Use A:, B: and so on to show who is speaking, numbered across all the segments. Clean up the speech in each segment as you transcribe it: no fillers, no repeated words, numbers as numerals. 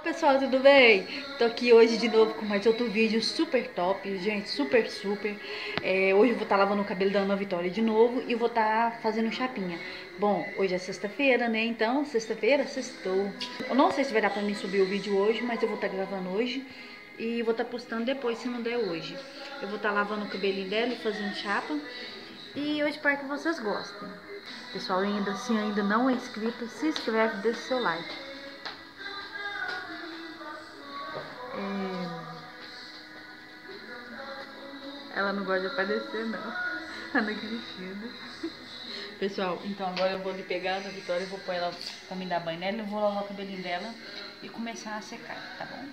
A: Pessoal, tudo bem? Tô aqui hoje de novo com mais outro vídeo super top, gente, super. Hoje eu vou estar lavando o cabelo da Ana Vitória de novo e vou estar fazendo chapinha. Bom, hoje é sexta-feira, né? Então, sexta-feira, sextou. Eu não sei se vai dar pra mim subir o vídeo hoje, mas eu vou estar gravando hoje e vou estar postando depois, se não der hoje. Eu vou estar lavando o cabelinho dela e fazendo chapa e eu espero que vocês gostem. Pessoal, se ainda não é inscrito, se inscreve e deixa o seu like. Ela não gosta de aparecer, não. Ana Cristina. Pessoal, então agora eu vou lhe pegar a Vitória e vou pôr ela pra me dar banho nela. Eu vou lavar o cabelinho dela e começar a secar, tá bom?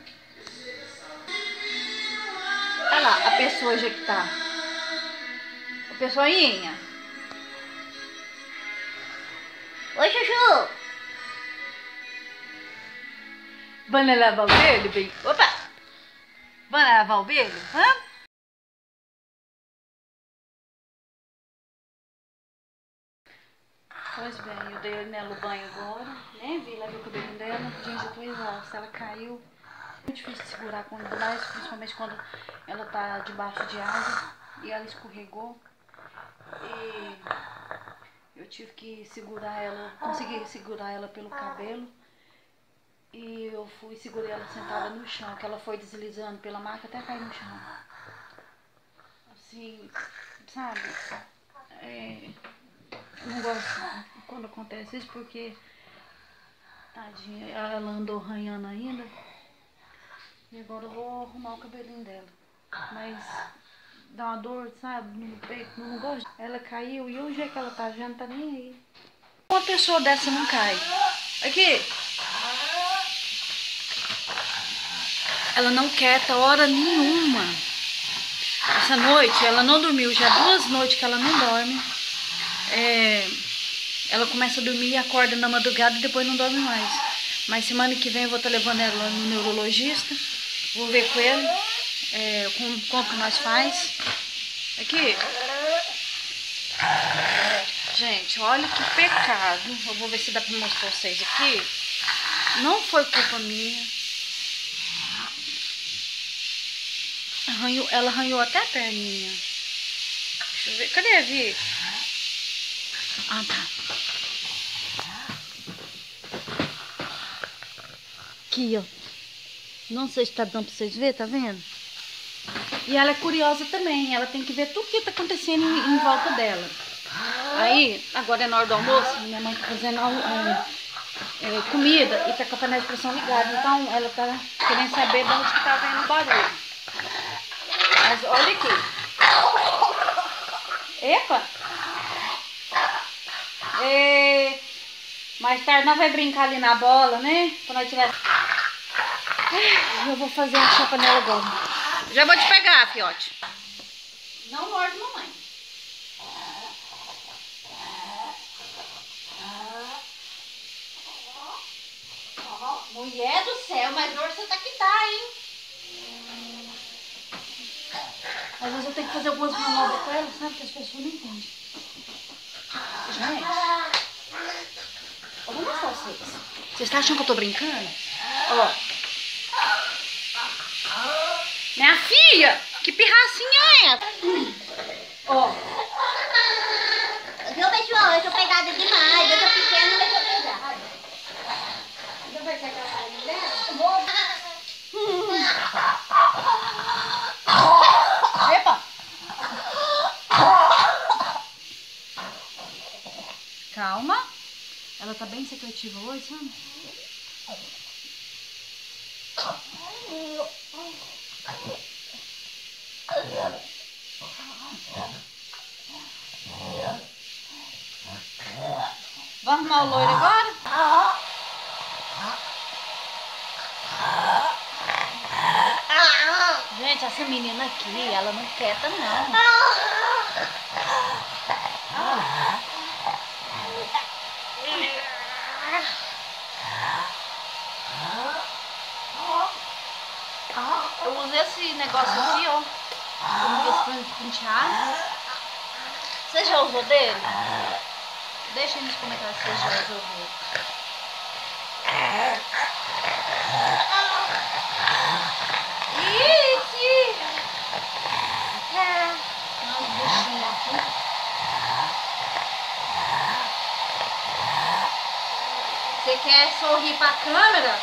A: Olha lá, a pessoa já que tá. A pessoinha. Oi, Chuchu. Vamos lavar o belo, bem? Opa! Vamos lavar o belo? Hã? Pois bem, eu dei nela o banho agora, né? Lavei o cabelinho dela. Gente, eu tô exausta. Ela caiu. Muito difícil de segurar quando mais, principalmente quando ela tá debaixo de água e ela escorregou. E eu tive que segurar ela, consegui segurar ela pelo cabelo. E eu fui e segurei ela sentada no chão, que ela foi deslizando pela maca até cair no chão. Assim, sabe? Eu não gosto quando acontece isso porque, tadinha, ela andou arranhando ainda. E agora eu vou arrumar o cabelinho dela. Mas dá uma dor, sabe, no peito, não gosto. Ela caiu e hoje é que ela tá já não tá nem aí. Uma pessoa dessa não cai. Aqui. Ela não quieta hora nenhuma. Essa noite ela não dormiu, já 2 noites que ela não dorme. Ela começa a dormir e acorda na madrugada e depois não dorme mais. Mas semana que vem eu vou estar levando ela no neurologista. Vou ver com ele como que nós faz. Aqui. Gente, olha que pecado. Eu vou ver se dá pra mostrar pra vocês aqui. Não foi culpa minha. Ela arranhou até a perninha. Deixa eu ver. Cadê a Vi? Ah, tá. Aqui, ó. Não sei se tá dando pra vocês verem, tá vendo? E ela é curiosa também. Ela tem que ver tudo que tá acontecendo em volta dela. Aí, agora é na hora do almoço, minha mãe tá fazendo comida e tá com a panela de pressão ligada. Então, ela tá querendo saber de onde que tá vendo o barulho. Mas olha aqui. Epa! Mais tarde nós vamos brincar ali na bola, né? Quando nós tiver... Eu vou fazer a chapa nela agora. Já vou te pegar, fiote. Não morde, mamãe. Mulher do céu, mas hoje você tá que tá, hein? Às vezes eu tenho que fazer algumas manobras com ela, sabe? Que as pessoas não entendem. Gente, eu vou mostrar vocês. Vocês estão achando que eu tô brincando? Ó. Minha filha, que pirracinha é essa? Ó.
B: Viu, pessoal? Eu tô pegada demais. Eu tô pequena, mas tô pegada.
A: Então vai ser aquela carinha dela? Epa! Calma. Ela tá bem secretiva hoje, sabe? Vamos arrumar o loiro agora? Gente, essa menina aqui, ela não quieta não. Eu usei esse negócio aqui, ó. Como esse penteado. Você já usou dele? Deixa aí nos comentários se você já usou dele.
B: sorrir pra câmera.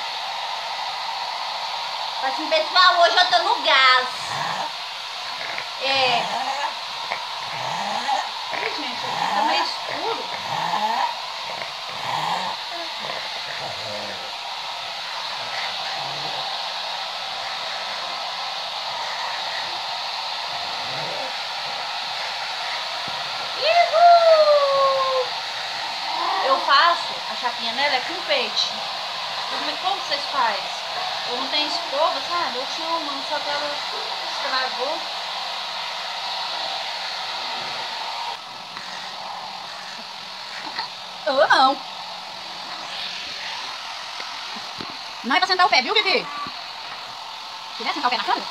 B: Assim, pessoal, hoje eu tô no gás.
A: Ai, gente, aqui tá meio escuro.
B: Uhul!
A: Eu faço a chapinha nela com peixe. Como vocês fazem? Eu não tenho escova, sabe? Eu tinha uma, só que ela estragou.
B: Eu não.
A: Não é pra sentar o pé, viu, Vivi? Quer sentar o pé na câmera?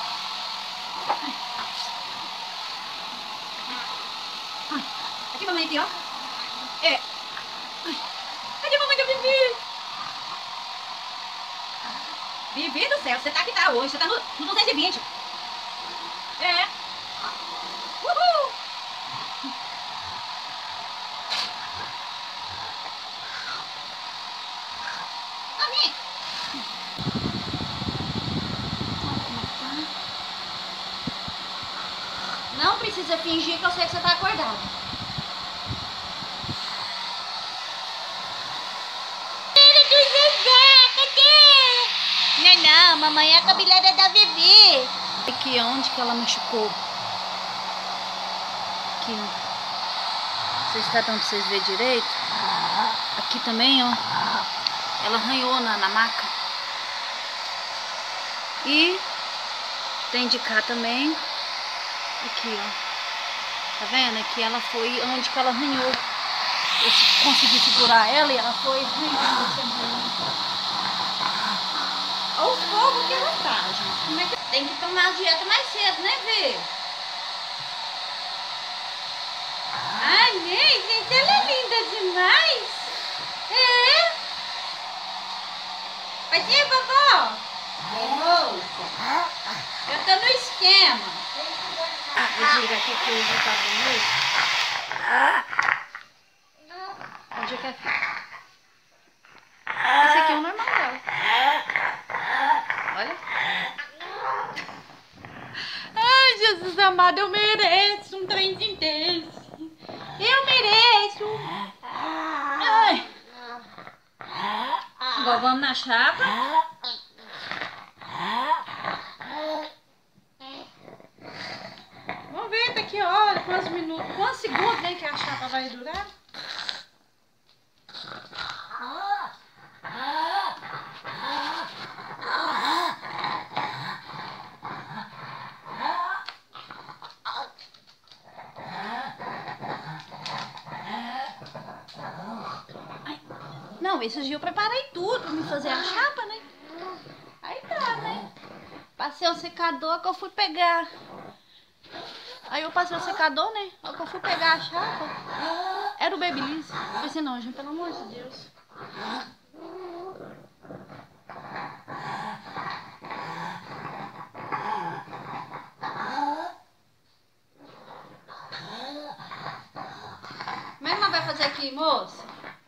A: Aqui, mamãe, aqui, ó. Cadê a mamãe da Vivi? Vivi do céu, você tá que tá hoje, você tá no 220. Uhul!
B: Amém.
A: Não precisa fingir que eu sei que você tá acordado.
B: Não, mamãe é a cabeleira da Vivi.
A: Aqui onde que ela machucou. Aqui, ó. Não sei se tá dando pra vocês verem direito. Aqui também, ó. Ela arranhou na maca. E tem de cá também. Aqui, ó. Tá vendo? Aqui ela foi onde que ela arranhou. Eu consegui segurar ela e ela foi arranhando.
B: Olha o fogo que ela tá, gente. Como é que... Tem que tomar a dieta mais cedo, né, Vê? Ai, gente, ela é linda demais. Vai ser, vovó? Eu tô no esquema.
A: Vou desligar aqui que eu já tá vendo. Onde é que é? Esse aqui é o normal dela. Olha. Ai, Jesus amado, eu mereço um trenzinho desse. Eu mereço. Ai. Agora vamos na chapa. Vamos ver daqui a hora, quantos minutos, quantos segundos, né, que a chapa vai durar. Não, esses dias eu preparei tudo pra me fazer a chapa, né? Aí tá, né? Passei o secador que eu fui pegar. Aí eu passei o secador, né? Aí que eu fui pegar a chapa. Era o Babyliss. Eu pensei, não, gente, pelo amor de Deus. Como é que nós vai fazer aqui, moça?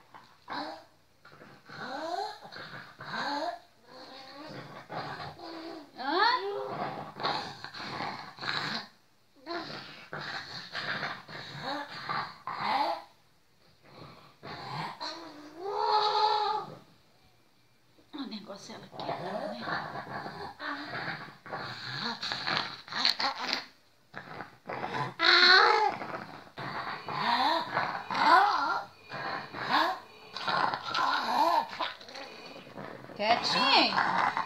A: O negócio ela quer, né? Quietinho.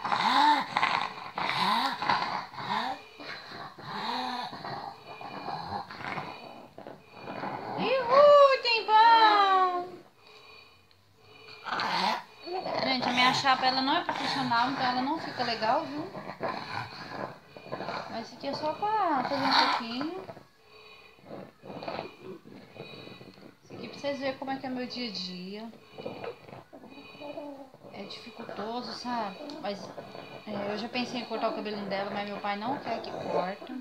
A: Tem bom. Gente, a minha chapa ela não é profissional, então ela não fica legal, viu? Mas isso aqui é só pra fazer um pouquinho. Isso aqui pra vocês verem como é que é meu dia a dia. É dificultoso, sabe? Mas eu já pensei em cortar o cabelinho dela, mas meu pai não quer que corte.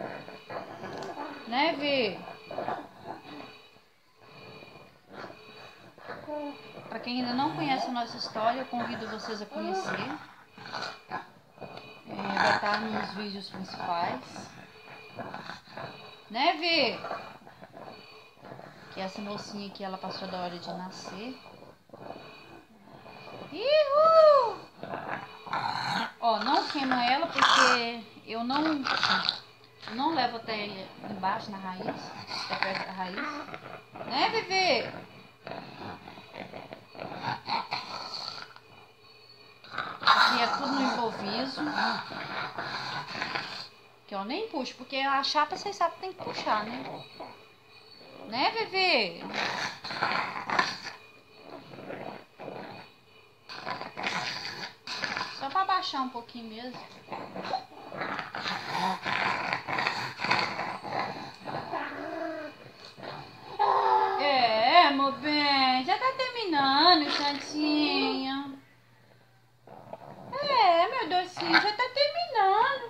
A: Né, Vi? Para quem ainda não conhece a nossa história, eu convido vocês a conhecer. Vai estar nos vídeos principais. Né, Vê? Que essa mocinha aqui, ela passou da hora de nascer. Uhul! Ó, não queima ela porque eu não levo até embaixo na raiz, até perto da raiz. Né, bebê? Aqui é tudo no improviso. Que eu nem puxo, porque a chapa vocês sabem que tem que puxar, né? Né, bebê? Só pra baixar um pouquinho mesmo. Meu bem, já tá terminando, Santinha. Meu docinho, já tá terminando.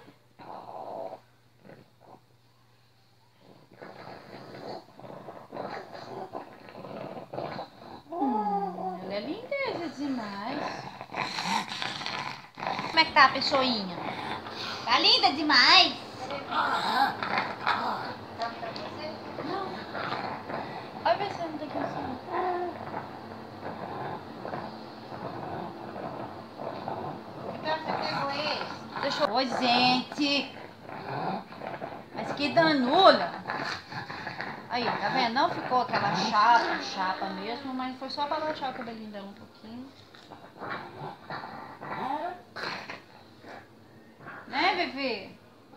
A: Ela é lindeza demais. Como é que tá a pessoinha?
B: Tá linda demais.
A: Não. Olha ver se não tem que assim.
B: Então você pegou esse?
A: Deixa eu... Oi, gente. Mas que danula. Aí, tá vendo? Não ficou aquela chapa mesmo, mas foi só pra baixar o cabelinho dela um pouquinho. Né, bebê?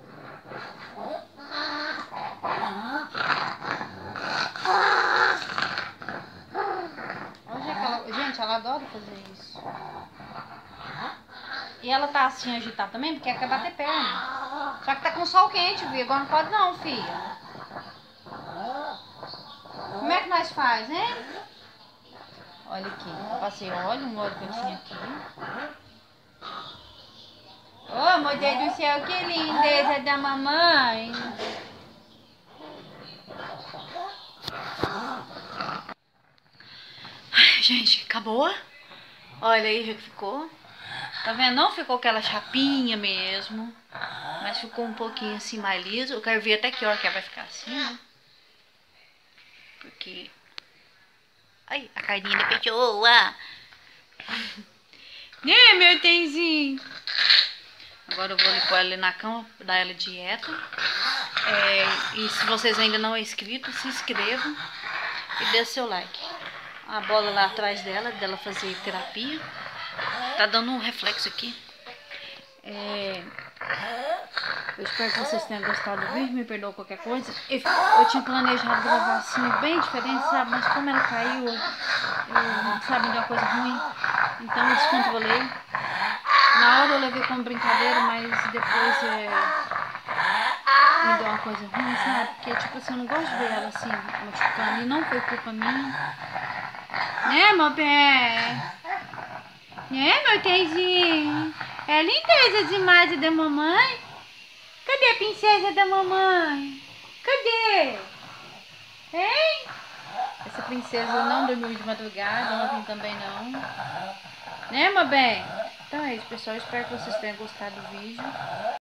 A: Gente, ela adora fazer isso. E ela tá assim agitada também porque quer bater perna. Só que tá com sol quente, viu? Agora não pode não, filha. Como é que nós faz, hein? Olha aqui, eu passei óleo, um óleo que eu tinha aqui. Oh, meu Deus do céu, que lindeza da mamãe. Ai, gente, acabou? Olha aí, já que ficou. Tá vendo? Não ficou aquela chapinha mesmo. Mas ficou um pouquinho assim mais liso. Eu quero ver até que hora que ela vai ficar assim, né? Porque... Ai, a carninha da pessoa. Né, meu tenzinho? Agora eu vou pôr ela na cama, dar ela dieta. E se vocês ainda não é inscrito, se inscrevam e dê seu like. A bola lá atrás dela fazer terapia. Tá dando um reflexo aqui. Eu espero que vocês tenham gostado do vídeo. Me perdoa qualquer coisa. Eu tinha planejado gravar assim, bem diferente, sabe? Mas como ela caiu, sabe, me deu uma coisa ruim. Então eu descontrolei. Na hora eu levei como brincadeira, mas depois me deu uma coisa ruim, sabe? Porque, tipo assim, eu não gosto de ver ela assim, machucando. E não foi culpa minha. Né, meu bem? Né, meu tenzinho? É lindeza demais da mamãe. Cadê a princesa da mamãe? Cadê? Hein? Essa princesa não dormiu de madrugada, ontem também não. Né, meu bem? Então é isso, pessoal. Espero que vocês tenham gostado do vídeo.